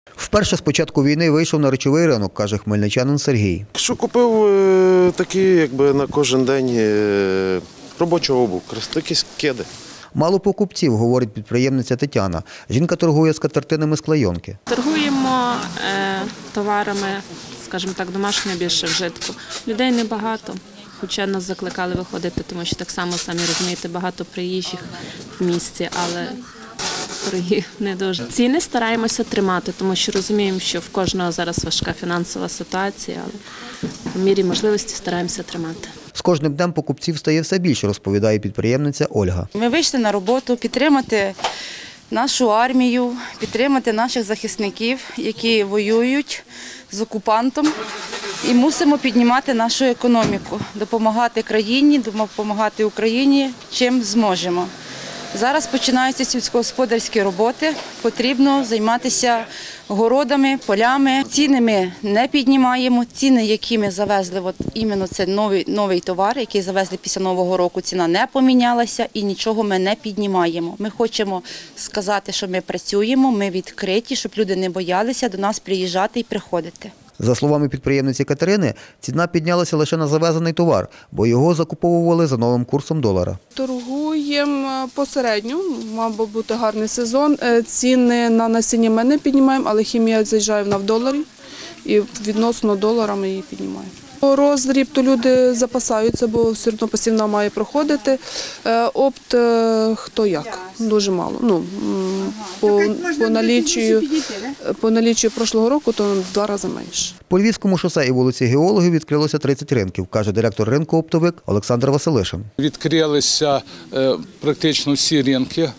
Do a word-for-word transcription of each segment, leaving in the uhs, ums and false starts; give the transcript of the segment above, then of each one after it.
Вперше з початку війни вийшов на речовий ринок, каже хмельничанин Сергій. Що купив е, такі, якби на кожен день е, робочу обув, якісь кеди. Мало покупців, говорить підприємниця Тетяна. Жінка торгує скатертинами з клейонки. Торгуємо е, товарами, скажімо так, домашнього більше вжитку. Людей небагато, хоча нас закликали виходити, тому що так само, самі розумієте, багато приїжджих в місті, але торги не дуже. Ціни стараємося тримати, тому що розуміємо, що в кожного зараз важка фінансова ситуація, але в мірі можливості стараємося тримати. З кожним днем покупців стає все більше, розповідає підприємниця Ольга. Ми вийшли на роботу підтримати нашу армію, підтримати наших захисників, які воюють з окупантом. І мусимо піднімати нашу економіку, допомагати країні, допомагати Україні, чим зможемо. Зараз починаються сільськогосподарські роботи, потрібно займатися городами, полями. Ціни ми не піднімаємо, ціни, які ми завезли, от іменно це новий, новий товар, який завезли після Нового року, ціна не помінялася і нічого ми не піднімаємо. Ми хочемо сказати, що ми працюємо, ми відкриті, щоб люди не боялися до нас приїжджати і приходити. За словами підприємниці Катерини, ціна піднялася лише на завезений товар, бо його закуповували за новим курсом долара. Торгуємо посередньо, мав би бути гарний сезон. Ціни на насіння ми не піднімаємо, але хімія заїжджає в доларі і відносно долара ми її піднімаємо. Роздріб, то люди запасаються, бо все одно посівна має проходити. Опт хто як, дуже мало. Ну, по, по наліччю, по наліччю прошлого року то в два рази менше. По Львівському шосе і вулиці Геологів відкрилося тридцять ринків, каже директор ринку «Оптовик» Олександр Василишин. Відкрилися практично всі ринки.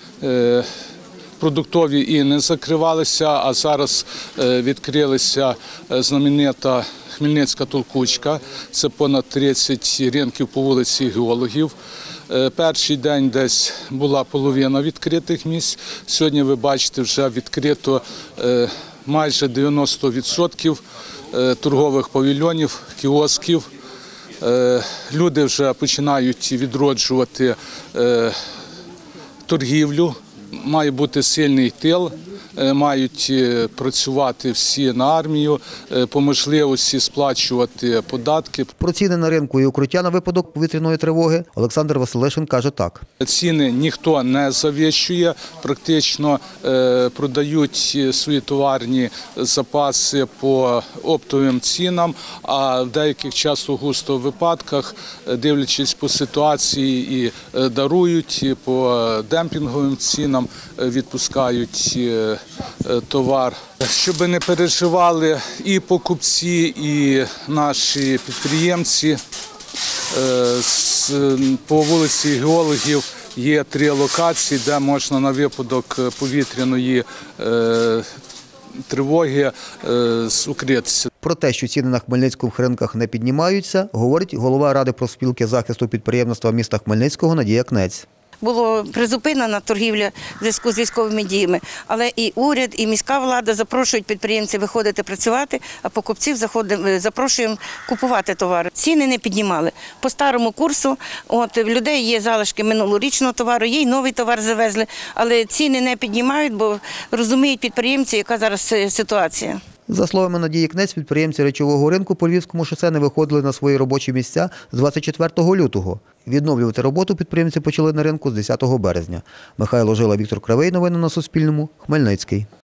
Продуктові і не закривалися, а зараз відкрилися знаменита Хмельницька толкучка. Це понад тридцять ринків по вулиці Геологів. Перший день десь була половина відкритих місць. Сьогодні, ви бачите, вже відкрито майже дев'яносто відсотків торгових павільйонів, кіосків. Люди вже починають відроджувати торгівлю. Має бути сильний тил, мають працювати всі на армію, по можливості сплачувати податки. Про ціни на ринку і укриття на випадок повітряної тривоги Олександр Василишин каже так. Ціни ніхто не завищує, практично продають свої товарні запаси по оптовим цінам, а в деяких часто густо випадках, дивлячись по ситуації, і дарують, і по демпінговим цінам відпускають товар. Щоб не переживали і покупці, і наші підприємці, по вулиці Геологів є три локації, де можна на випадок повітряної тривоги укритися. Про те, що ціни на хмельницьких ринках не піднімаються, говорить голова Ради профспілки захисту підприємництва міста Хмельницького Надія Кнець. Було призупинена торгівля в зв'язку з військовими діями, але і уряд, і міська влада запрошують підприємців виходити працювати, а покупців запрошуємо купувати товари. Ціни не піднімали. По старому курсу, от, в людей є залишки минулорічного товару, є й новий товар завезли, але ціни не піднімають, бо розуміють підприємці, яка зараз ситуація. За словами Надії Кнець, підприємці речового ринку по Львівському шосе не виходили на свої робочі місця з двадцять четвертого лютого. Відновлювати роботу підприємці почали на ринку з десятого березня. Михайло Жила, Віктор Кривий. Новини на Суспільному. Хмельницький.